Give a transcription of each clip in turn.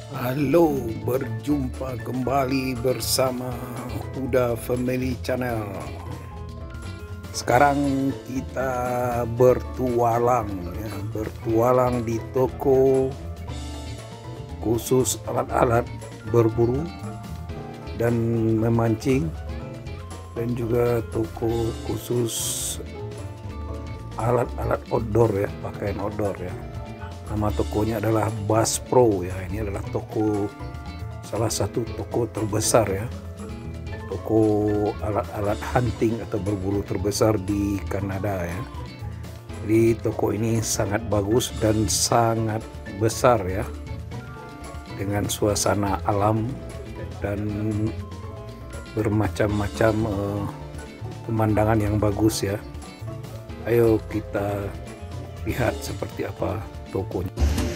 Halo, berjumpa kembali bersama Huda Family Channel. Sekarang kita bertualang di toko khusus alat-alat berburu dan memancing, dan juga toko khusus alat-alat outdoor ya, pakaian outdoor ya. Nama tokonya adalah Bass Pro ya. Ini adalah salah satu toko terbesar ya, toko alat-alat hunting atau berburu terbesar di Kanada ya. Jadi toko ini sangat bagus dan sangat besar ya, dengan suasana alam dan bermacam-macam pemandangan yang bagus ya. Ayo kita lihat seperti apa tokonya.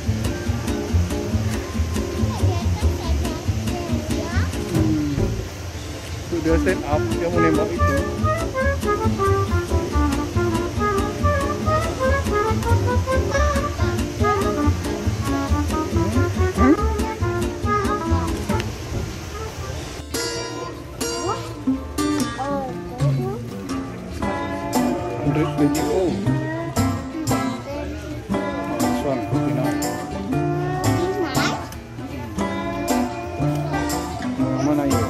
Sudah set up yang menembak itu. Mana ya?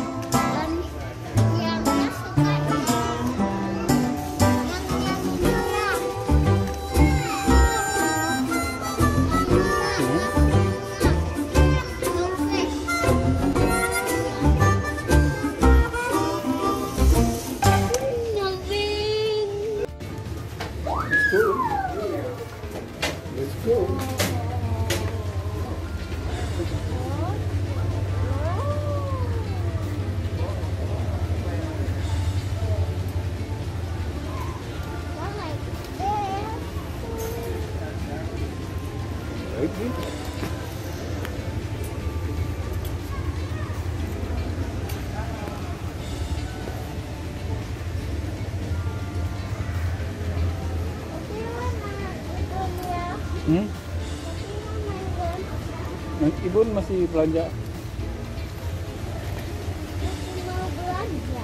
Let's go. Lagi. Ibu masih belanja. Mau belanja.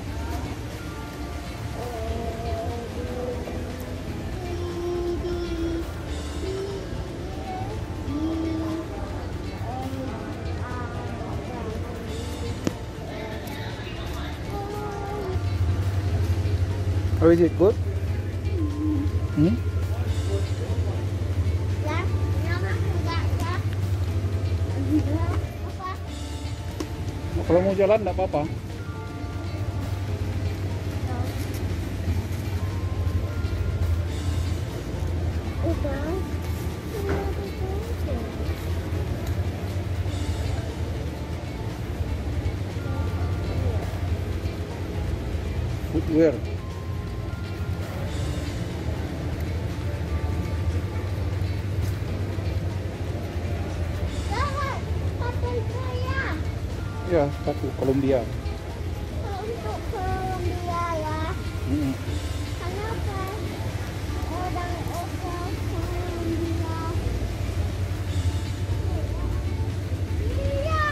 How is it good? Kalau mau jalan enggak apa-apa. Footwear. Ya, sepatu Columbia. Kalau untuk Columbia ya. Kenapa? Orang Columbia. Iya.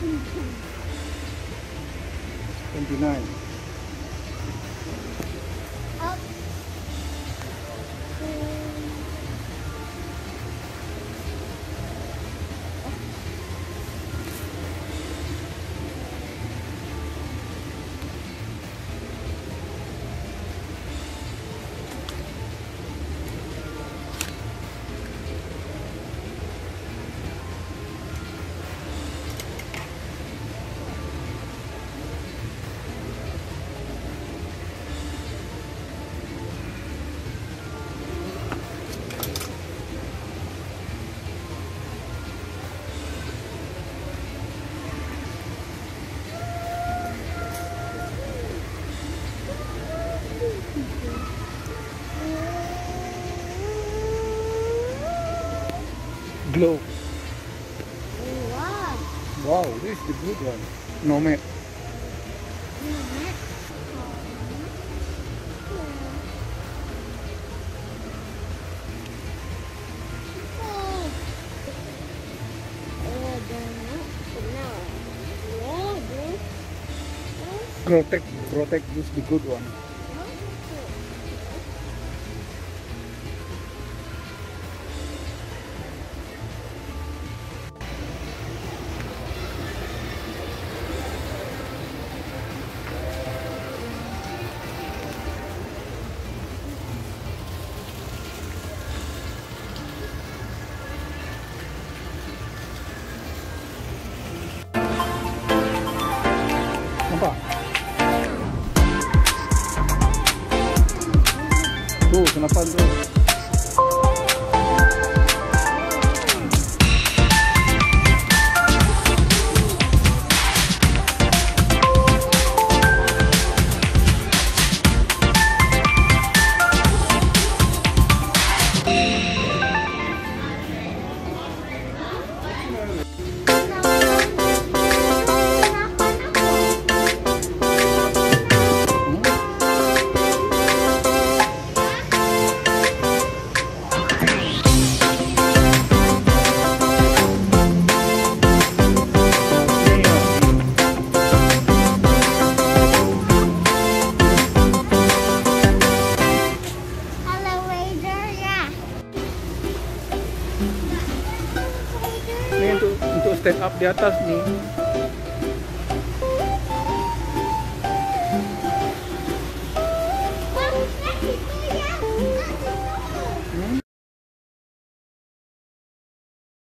29. Up. Glow. Wow. Wow, this is the good one. No mate. Protect this the good one. Nampak? Tuh, senapan tuh. Ini untuk stand up di atas nih. Bagusnya itu ya.